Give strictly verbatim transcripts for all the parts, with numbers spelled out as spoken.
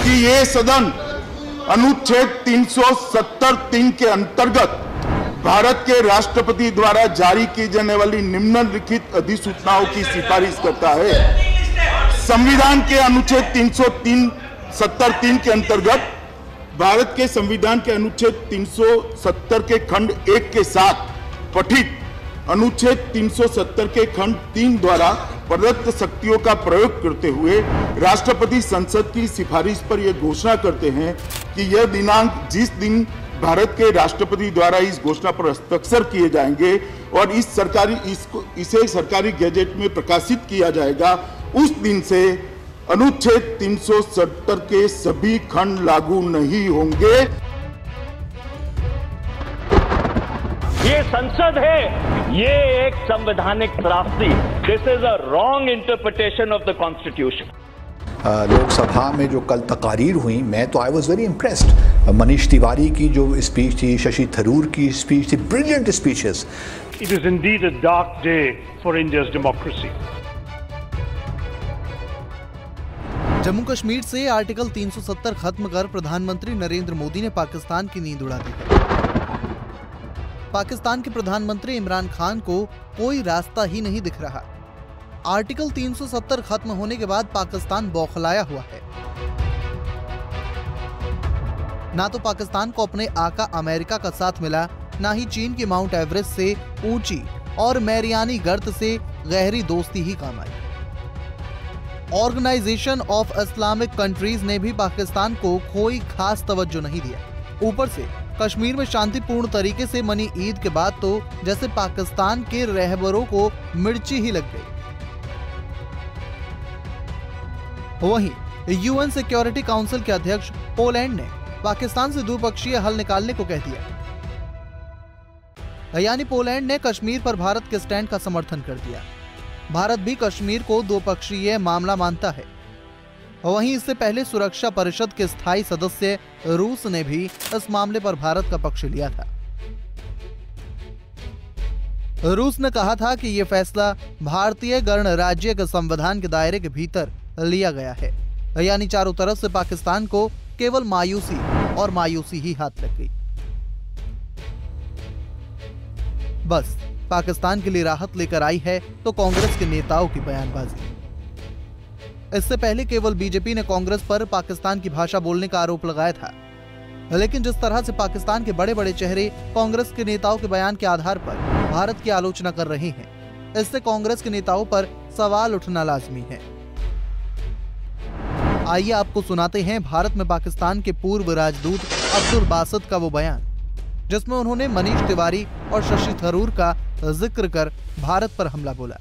कि ये सदन अनुच्छेद तीन सौ सत्तर तीन के अंतर्गत भारत के राष्ट्रपति द्वारा जारी की जाने वाली निम्नलिखित अधिसूचनाओं की सिफारिश करता है। संविधान के अनुच्छेद तीन सौ सत्तर तीन के अंतर्गत भारत के संविधान के अनुच्छेद तीन सौ सत्तर के खंड एक के साथ पठित अनुच्छेद तीन सौ सत्तर के खंड तीन द्वारा प्रदत्त शक्तियों का प्रयोग करते हुए राष्ट्रपति संसद की सिफारिश पर यह घोषणा करते हैं कि यह दिनांक जिस दिन भारत के राष्ट्रपति द्वारा इस घोषणा पर हस्ताक्षर किए जाएंगे और इस सरकारी इसको इसे सरकारी गैजेट में प्रकाशित किया जाएगा, उस दिन से अनुच्छेद तीन सौ सत्तर के सभी खंड लागू नहीं होंगे। ये संसद है, ये एक संवैधानिक त्रासदी। This is a wrong interpretation of the constitution. Lok Sabha में जो कल तकारीर हुई, मैं तो I was very impressed. Manish Tiwari की जो स्पीच थी, शशि थरूर की स्पीच थी, brilliant speeches. It is indeed a dark day for India's democracy. Jammu Kashmir से आर्टिकल तीन सौ सत्तर खत्म कर प्रधानमंत्री नरेंद्र मोदी ने पाकिस्तान की नींद उड़ा दी। पाकिस्तान के प्रधानमंत्री इमरान खान को कोई रास्ता ही नहीं दिख रहा। आर्टिकल तीन सौ सत्तर खत्म होने के बाद पाकिस्तान बौखलाया हुआ है। ना तो पाकिस्तान को अपने आका अमेरिका का साथ मिला, ना ही चीन की माउंट एवरेस्ट से ऊंची और मैरियानी गर्त से गहरी दोस्ती ही काम आई। ऑर्गेनाइजेशन ऑफ इस्लामिक कंट्रीज ने भी पाकिस्तान को कोई खास तवज्जो नहीं दिया। ऊपर से कश्मीर में शांतिपूर्ण तरीके से मनी ईद के बाद तो जैसे पाकिस्तान के रहबरों को मिर्ची ही लग गई। वहीं यूएन सिक्योरिटी काउंसिल के अध्यक्ष पोलैंड ने पाकिस्तान से द्विपक्षीय हल निकालने को कह दिया, यानी पोलैंड ने कश्मीर पर भारत के स्टैंड का समर्थन कर दिया। भारत भी कश्मीर को द्विपक्षीय मामला मानता है। वहीं इससे पहले सुरक्षा परिषद के स्थायी सदस्य रूस ने भी इस मामले पर भारत का पक्ष लिया था। रूस ने कहा था कि यह फैसला भारतीय गणराज्य के संविधान के दायरे के भीतर लिया गया है, यानी चारों तरफ से पाकिस्तान को केवल मायूसी और मायूसी ही हाथ लग गई। बस पाकिस्तान के लिए राहत लेकर आई है तो कांग्रेस के नेताओं की बयानबाजी। इससे पहले केवल बीजेपी ने कांग्रेस पर पाकिस्तान की भाषा बोलने का आरोप लगाया था, लेकिन जिस तरह से पाकिस्तान के बड़े बड़े चेहरे कांग्रेस के नेताओं के बयान के आधार पर भारत की आलोचना कर रहे हैं, इससे कांग्रेस के नेताओं पर सवाल उठना लाजमी है। आइए आपको सुनाते हैं भारत में पाकिस्तान के पूर्व राजदूत अब्दुल बासित का वो बयान, जिसमें उन्होंने मनीष तिवारी और शशि थरूर का जिक्र कर भारत पर हमला बोला।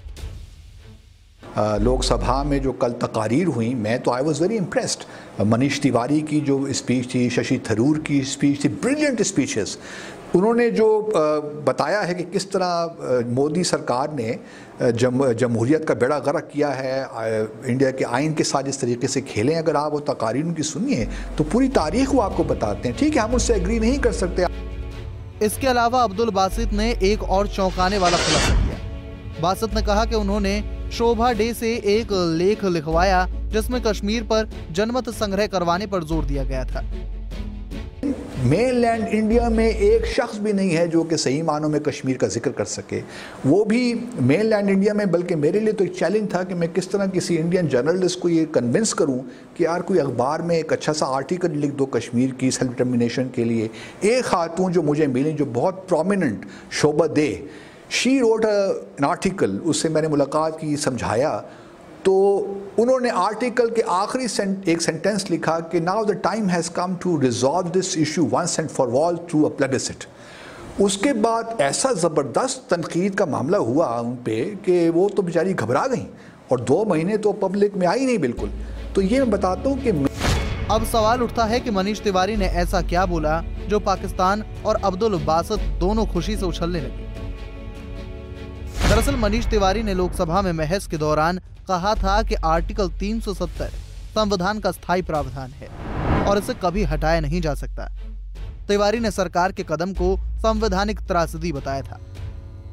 लोकसभा में जो कल तकारीर हुई, मैं तो I was very impressed. Manish Tiwari की जो स्पीच थी, शशि थरूर की स्पीच थी, ब्रिलियंट स्पीचेस। उन्होंने जो बताया है कि किस तरह मोदी सरकार ने जम जमहूरियत का बेड़ा गर्क किया है, इंडिया के आइन के साथ जिस तरीके से खेले। अगर आप वो तकारीर उनकी सुनिए तो पूरी तारीख वो आपको बताते हैं। ठीक है, हम उससे एग्री नहीं कर सकते। इसके अलावा अब्दुल बासित ने एक और चौंकाने वाला खुलासा किया। बासित ने कहा कि उन्होंने शोभा डे से एक लेख लिखवाया जिसमें कश्मीर पर जनमत संग्रह करवाने पर जोर दिया गया था। मेनलैंड इंडिया में एक शख्स भी नहीं है जो कि सही मानों में कश्मीर का जिक्र कर सके, वो भी मेनलैंड इंडिया में। बल्कि मेरे लिए तो एक चैलेंज था कि मैं किस तरह किसी इंडियन जर्नलिस्ट को ये कन्विंस करूं कि यार कोई अखबार में एक अच्छा सा आर्टिकल लिख दो कश्मीर की सेल्फ डिटर्मिनेशन के लिए। एक खातून जो मुझे मिली जो बहुत prominent, Shobha De, she wrote an article, उससे मैंने मुलाकात की, समझाया तो उन्होंने आर्टिकल के आखिरी सेंट, एक सेंटेंस लिखा कि now the time has come to resolve this issue once and for all through a plebiscite. उसके बाद ऐसा ज़बरदस्त तनकीद का मामला हुआ उन पे कि वो तो बेचारी घबरा गई और दो महीने तो पब्लिक में आई नहीं बिल्कुल। तो ये मैं बताता हूँ कि अब सवाल उठता है कि मनीष तिवारी ने ऐसा क्या बोला जो पाकिस्तान और अब्दुल बासित दोनों खुशी से उछलने लगे। दरअसल मनीष तिवारी ने लोकसभा में बहस के दौरान कहा था कि आर्टिकल तीन सौ सत्तर संविधान का स्थायी प्रावधान है और इसे कभी हटाया नहीं जा सकता। तिवारी ने सरकार के कदम को संवैधानिक त्रासदी बताया था।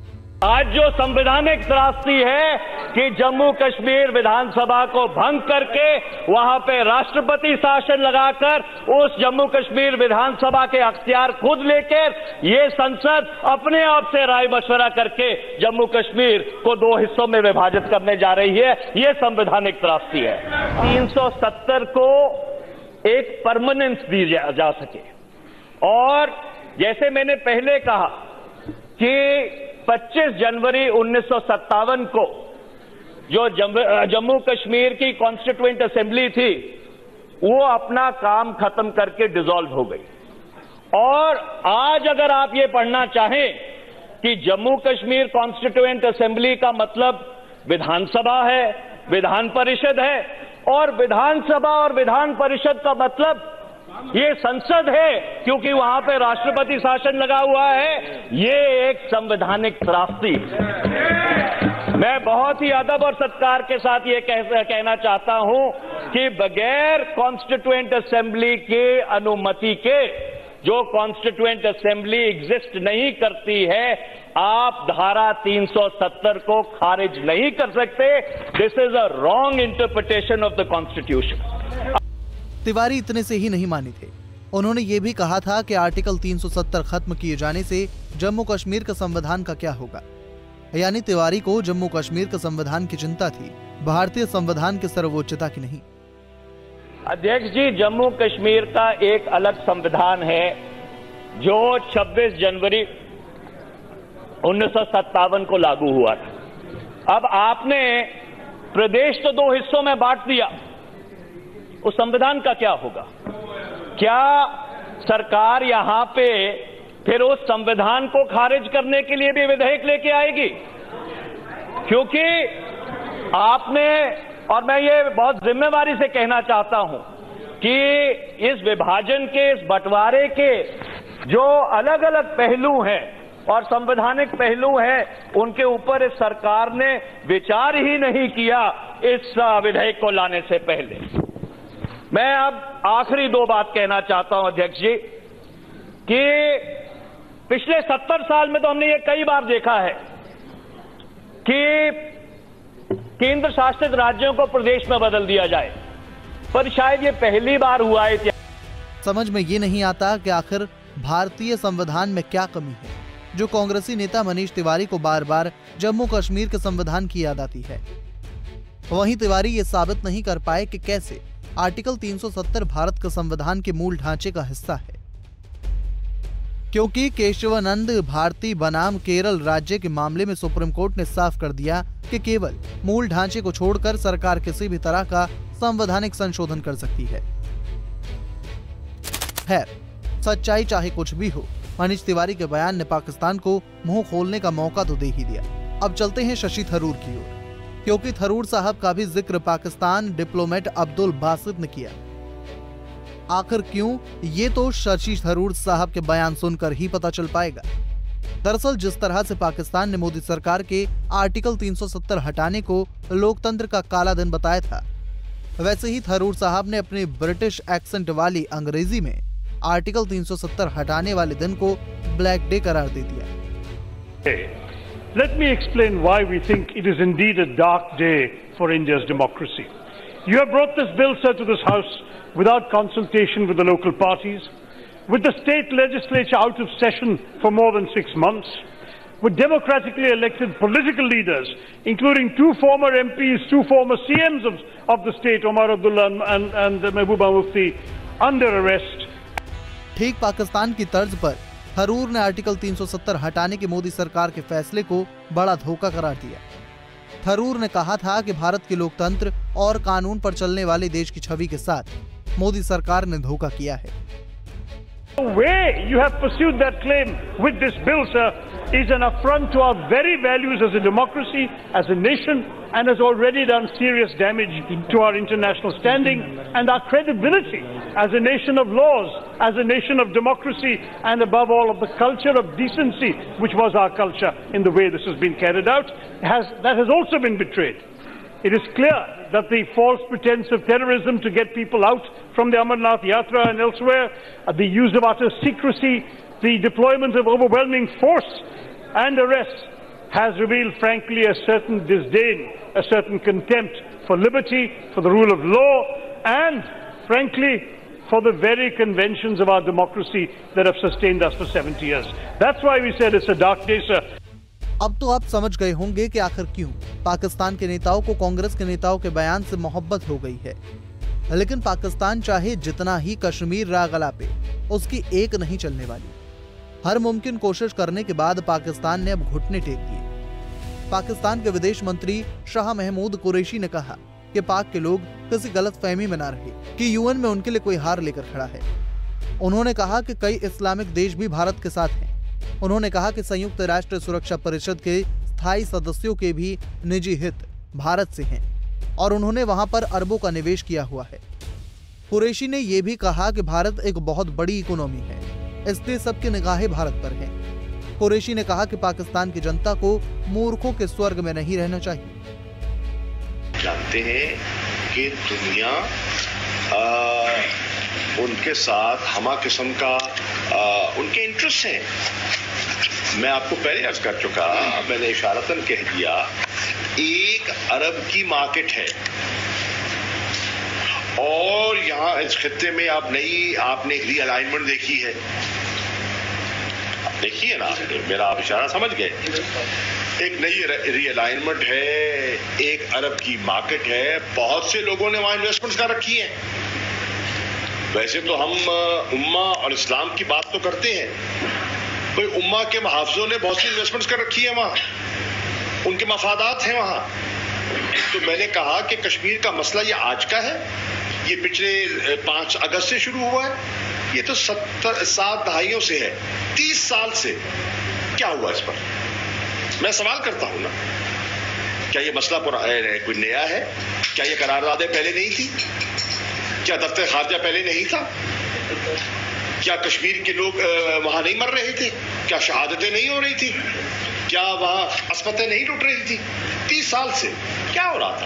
आज जो संवैधानिक त्रासदी है कि जम्मू कश्मीर विधानसभा को भंग करके वहां पे राष्ट्रपति शासन लगाकर उस जम्मू कश्मीर विधानसभा के अख्तियार खुद लेकर ये संसद अपने आप से राय मशवरा करके जम्मू कश्मीर को दो हिस्सों में विभाजित करने जा रही है, ये संवैधानिक त्रासदी है। तीन सौ सत्तर को एक परमानेंस दी जा, जा सके और जैसे मैंने पहले कहा कि पच्चीस जनवरी उन्नीस सौ सत्तावन को जो जम्मू कश्मीर की कॉन्स्टिट्यूएंट असेंबली थी वो अपना काम खत्म करके डिसॉल्व हो गई। और आज अगर आप ये पढ़ना चाहें कि जम्मू कश्मीर कॉन्स्टिट्यूएंट असेंबली का मतलब विधानसभा है, विधान परिषद है, और विधानसभा और विधान परिषद का मतलब ये संसद है क्योंकि वहां पे राष्ट्रपति शासन लगा हुआ है, ये एक संवैधानिक त्रासदी। मैं बहुत ही अदब और सत्कार के साथ ये कह, कहना चाहता हूं कि बगैर कॉन्स्टिट्यूएंट असेंबली के अनुमति के जो कॉन्स्टिट्यूएंट असेंबली एग्जिस्ट नहीं करती है, आप धारा तीन सौ सत्तर को खारिज नहीं कर सकते। This is a wrong interpretation of the constitution. Tiwari इतने से ही नहीं माने थे। उन्होंने ये भी कहा था कि आर्टिकल तीन सौ सत्तर खत्म किए जाने से जम्मू कश्मीर का संविधान का क्या होगा। यानी तिवारी को जम्मू कश्मीर का संविधान की चिंता थी, भारतीय संविधान की सर्वोच्चता की नहीं। अध्यक्ष जी, जम्मू कश्मीर का एक अलग संविधान है जो छब्बीस जनवरी उन्नीस सौ सत्तावन को लागू हुआ था। अब आपने प्रदेश तो दो हिस्सों में बांट दिया, उस संविधान का क्या होगा? क्या सरकार यहां पे फिर उस संविधान को खारिज करने के लिए भी विधेयक लेके आएगी? क्योंकि आपने, और मैं ये बहुत जिम्मेवारी से कहना चाहता हूं कि इस विभाजन के, इस बंटवारे के जो अलग अलग पहलू हैं और संवैधानिक पहलू हैं, उनके ऊपर इस सरकार ने विचार ही नहीं किया इस विधेयक को लाने से पहले। मैं अब आखिरी दो बात कहना चाहता हूं अध्यक्ष जी कि पिछले सत्तर साल में तो हमने ये कई बार देखा है कि केंद्र शासित राज्यों को प्रदेश में बदल दिया जाए, पर शायद ये पहली बार हुआ है। समझ में ये नहीं आता कि आखिर भारतीय संविधान में क्या कमी है जो कांग्रेसी नेता मनीष तिवारी को बार बार जम्मू कश्मीर के संविधान की याद आती है। वहीं तिवारी ये साबित नहीं कर पाए कि कैसे आर्टिकल तीन सौ सत्तर भारत के संविधान के मूल ढांचे का हिस्सा है, क्योंकि केशवानंद भारती बनाम केरल राज्य के मामले में सुप्रीम कोर्ट ने साफ कर दिया कि केवल मूल ढांचे को छोड़कर सरकार किसी भी तरह का संवैधानिक संशोधन कर सकती है। खैर, सच्चाई चाहे कुछ भी हो, मनीष तिवारी के बयान ने पाकिस्तान को मुंह खोलने का मौका तो दे ही दिया। अब चलते हैं शशि थरूर की ओर, क्योंकि थरूर साहब का भी जिक्र पाकिस्तान डिप्लोमेट अब्दुल बासित ने किया। आखिर क्यों, ये तो शशि थरूर साहब के बयान सुनकर ही पता चल पाएगा। दरअसल जिस तरह से पाकिस्तान ने मोदी सरकार के आर्टिकल तीन सौ सत्तर हटाने को लोकतंत्र का काला दिन बताया था, वैसे ही थरूर साहब ने अपनी ब्रिटिश एक्सेंट वाली अंग्रेजी में आर्टिकल तीन सौ सत्तर हटाने वाले दिन को ब्लैक डे करार दे दिया। Let me explain why we think it is indeed a dark day for India's democracy. You have brought this bill, sir, to this House without consultation with the local parties, with the state legislature out of session for more than six months, with democratically elected political leaders, including two former M Ps, two former C Ms of, of the state, Omar Abdullah and, and Mehbooba Mufti, under arrest. ठीक पाकिस्तान की तर्ज पर थरूर ने article तीन सौ सत्तर हटाने के मोदी सरकार के फैसले को बड़ा धोखा करार दिया। थरूर ने कहा था कि भारत के लोकतंत्र और कानून पर चलने वाले देश की छवि के साथ मोदी सरकार ने धोखा किया है। The way you have pursued that claim with this bill, sir, is an affront to our very values as a democracy, as a nation, and has already done serious damage to our international standing and our credibility as a nation of laws, as a nation of democracy, and above all of the culture of decency, which was our culture in the way this has been carried out, has, that has also been betrayed. It is clear that the false pretense of terrorism to get people out from the Amarnath Yatra and elsewhere, uh, the use of utter secrecy, the deployment of overwhelming force and arrests has revealed, frankly, a certain disdain, a certain contempt for liberty, for the rule of law, and, frankly, for the very conventions of our democracy that have sustained us for seventy years. That's why we said it's a dark day, sir. अब तो आप समझ गए होंगे कि आखिर क्यों पाकिस्तान के नेताओं को कांग्रेस के नेताओं के बयान से मोहब्बत हो गई है। लेकिन पाकिस्तान चाहे जितना ही कश्मीर राग अलापे, उसकी एक नहीं चलने वाली। हर मुमकिन कोशिश करने के बाद पाकिस्तान ने अब घुटने टेक दिए। पाकिस्तान के विदेश मंत्री शाह महमूद कुरैशी ने कहा कि पाक के लोग किसी गलतफहमी में ना रहे कि यूएन में उनके लिए कोई हार लेकर खड़ा है। उन्होंने कहा कि कई इस्लामिक देश भी भारत के साथ हैं। उन्होंने कहा कि संयुक्त राष्ट्र सुरक्षा परिषद के स्थायी सदस्यों के भी निजी हित भारत से हैं और उन्होंने वहां पर अरबों का निवेश किया हुआ है। कुरैशी ने यह भी कहा कि भारत एक बहुत बड़ी इकोनॉमी है, इसलिए सबकी निगाहें भारत पर हैं। कुरैशी ने कहा कि पाकिस्तान की जनता को मूर्खों के स्वर्ग में नहीं रहना चाहिए। जानते हैं कि दुनिया आ, उनके साथ हमा किस्म का आ, उनके इंटरेस्ट हैं। मैं आपको पहले अर्ज कर चुका, मैंने इशारतन कह दिया, एक अरब की मार्केट है और यहां इस खित्ते में आप नई आपने रीअलाइनमेंट देखी है, देखिए ना, मेरा आप इशारा समझ गए। एक नई रीअलाइनमेंट है, एक अरब की मार्केट है, बहुत से लोगों ने वहां इन्वेस्टमेंट्स कर रखी हैं। वैसे तो हम उम्मा और इस्लाम की बात तो करते हैं, कोई उम्मा के मुहाफ़िज़ों ने बहुत सी इन्वेस्टमेंट्स कर रखी है वहां, उनके मफादात हैं वहां। तो मैंने कहा कि कश्मीर का मसला ये आज का है, ये पिछले पांच अगस्त से शुरू हुआ है, ये तो सत्तर सात दहाइयों से है, तीस साल से। क्या हुआ इस पर? मैं सवाल करता हूं ना, क्या ये मसला कोई नया है? क्या ये करारदादें पहले नहीं थी? क्या दफ्तर खारजा पहले नहीं था? क्या कश्मीर के लोग वहां नहीं मर रहे थे? क्या शहादतें नहीं हो रही थी? क्या वहां अस्पतालें नहीं लुट रही थी? तीस साल से क्या हो रहा था?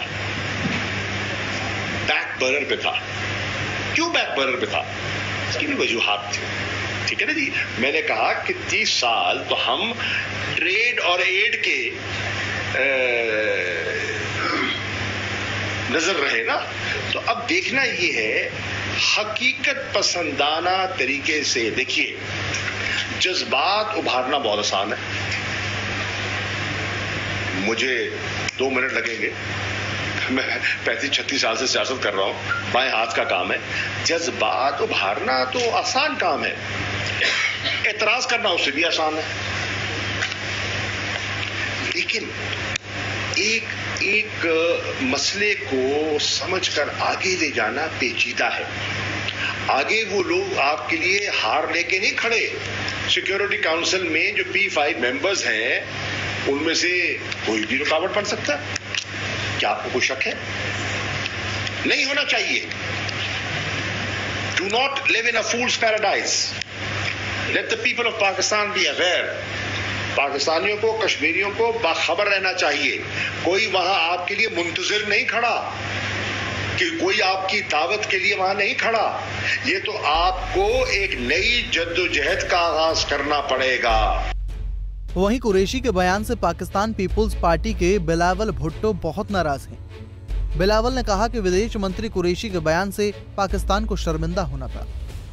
बैक बर्नर पे था। क्यों बैक बर्नर पे था? इसकी भी वजूहात थी, ठीक है ना जी। मैंने कहा कि तीस साल तो हम ट्रेड और एड के नजर रहे ना। तो अब देखना ये है, हकीकत पसंदाना तरीके से देखिए, जज्बात उभारना बहुत आसान है, मुझे दो मिनट लगेंगे, मैं पैंतीस छत्तीस साल से सियासत कर रहा हूं, बाएं हाथ का काम है। जज्बात उभारना तो आसान काम है, एतराज करना उससे भी आसान है। लेकिन एक एक मसले को समझकर आगे ले जाना पेचीदा है। आगे वो लोग आपके लिए हार लेके नहीं खड़े। सिक्योरिटी काउंसिल में जो पी फाइव मेंबर्स हैं, उनमें से कोई भी रुकावट बन सकता है। क्या आपको कोई शक है? नहीं होना चाहिए। Do not live in a fool's paradise. Let the people of Pakistan be aware. पाकिस्तानियों को, कश्मीरियों को बाखबर रहना चाहिए। कोई वहां आपके लिए मुंतजिर नहीं खड़ा, कि कोई आपकी दावत के लिए वहां नहीं खड़ा। ये तो आपको एक नई जद्दोजहद का आगाज करना पड़ेगा। वहीं कुरैशी के बयान से पाकिस्तान पीपुल्स पार्टी के बिलावल भुट्टो बहुत नाराज हैं। बिलावल ने कहा कि विदेश मंत्री कुरैशी के बयान से पाकिस्तान को शर्मिंदा होना था।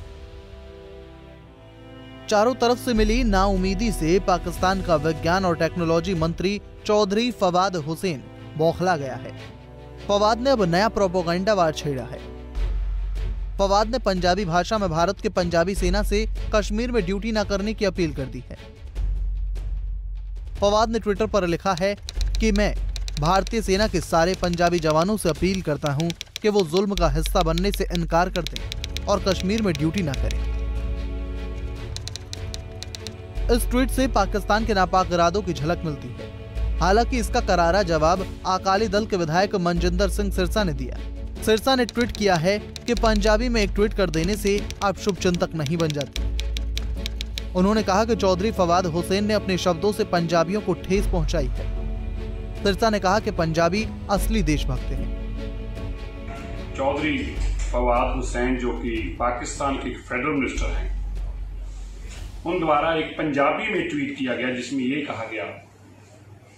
चारों तरफ से मिली नाउमीदी से पाकिस्तान का विज्ञान और टेक्नोलॉजी मंत्री चौधरी फवाद हुसैन बौखला गया है। फवाद ने अब नया प्रोपेगेंडा वार छेड़ा है। फवाद ने पंजाबी भाषा में भारत के पंजाबी सेना से कश्मीर में ड्यूटी न करने की अपील कर दी है। फवाद ने ट्विटर पर लिखा है कि मैं भारतीय सेना के सारे पंजाबी जवानों से अपील करता हूं कि वो जुल्म का हिस्सा बनने से इनकार कर दें और कश्मीर में ड्यूटी न करें। इस ट्वीट से पाकिस्तान के नापाक इरादों की झलक मिलती है। हालांकि इसका करारा जवाब अकाली दल के विधायक मनजिंदर सिंह सिरसा ने दिया। सिरसा ने ट्वीट किया है कि पंजाबी में एक ट्वीट कर देने से आप शुभचिंतक नहीं बन जाते। उन्होंने कहा कि चौधरी फवाद हुसैन ने अपने शब्दों से पंजाबियों को ठेस पहुंचाई है। सिरसा ने कहा कि पंजाबी असली देशभक्त हैं। चौधरी फवाद हुसैन जो कि पाकिस्तान के फेडरल मिनिस्टर हैं, उन द्वारा एक पंजाबी में ट्वीट किया गया जिसमें ये कहा गया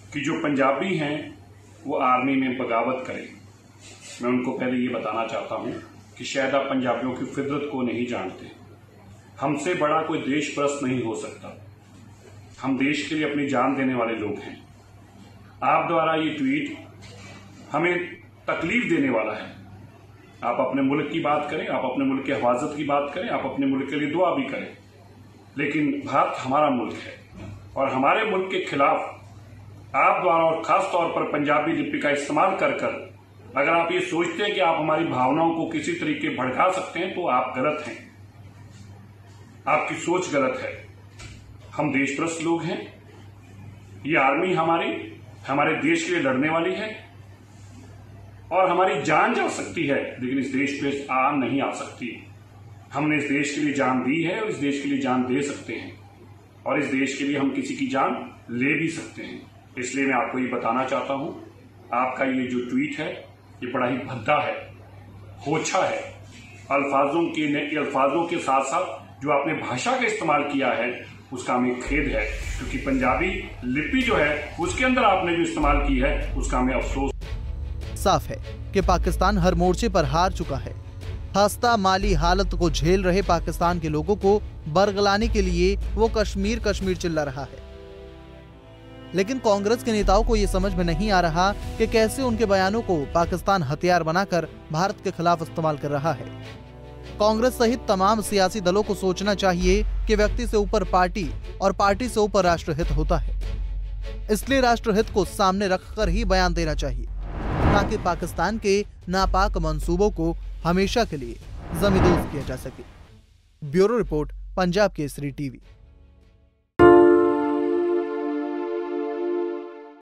कि जो पंजाबी हैं वो आर्मी में बगावत करें। मैं उनको पहले ये बताना चाहता हूं कि शायद आप पंजाबियों की फितरत को नहीं जानते। हमसे बड़ा कोई देशप्रस्त नहीं हो सकता। हम देश के लिए अपनी जान देने वाले लोग हैं। आप द्वारा ये ट्वीट हमें तकलीफ देने वाला है। आप अपने मुल्क की बात करें, आप अपने मुल्क की हिफाजत की बात करें, आप अपने मुल्क के लिए दुआ भी करें, लेकिन भारत हमारा मुल्क है और हमारे मुल्क के खिलाफ आप द्वारा और खास तौर पर पंजाबी लिपि का इस्तेमाल कर कर अगर आप ये सोचते हैं कि आप हमारी भावनाओं को किसी तरीके भड़का सकते हैं तो आप गलत हैं। आपकी सोच गलत है। हम देशप्रस्त लोग हैं। ये आर्मी हमारी हमारे देश के लिए लड़ने वाली है और हमारी जान जा सकती है, लेकिन इस देश पे आ नहीं आ सकती। हमने इस देश के लिए जान दी है और इस देश के लिए जान दे सकते हैं और इस देश के लिए हम किसी की जान ले भी सकते हैं। इसलिए मैं आपको ये बताना चाहता हूं, आपका ये जो ट्वीट है ये बड़ा ही भद्दा है, होछा है। अल्फाजों के अल्फाजों के साथ साथ जो आपने भाषा का इस्तेमाल किया है उसका हमें खेद है, क्योंकि पंजाबी लिपि जो है उसके अंदर आपने जो इस्तेमाल की है उसका हमें अफसोस। साफ है कि पाकिस्तान हर मोर्चे पर हार चुका है। खस्ता माली हालत को झेल रहे पाकिस्तान के लोगों को बरगलाने के लिए वो कश्मीर कश्मीर चिल्ला रहा है, लेकिन कांग्रेस के नेताओं को ये समझ में नहीं आ रहा कि कैसे उनके बयानों को पाकिस्तान हथियार बनाकर भारत के खिलाफ इस्तेमाल कर रहा है। कांग्रेस सहित तमाम सियासी दलों को सोचना चाहिए कि व्यक्ति से ऊपर पार्टी और पार्टी से ऊपर राष्ट्रहित होता है। इसलिए राष्ट्रहित को सामने रखकर ही बयान देना चाहिए ताकि पाकिस्तान के नापाक मंसूबों को हमेशा के लिए जमींदोज किया जा सके। Bureau report, Punjab Kesari TV.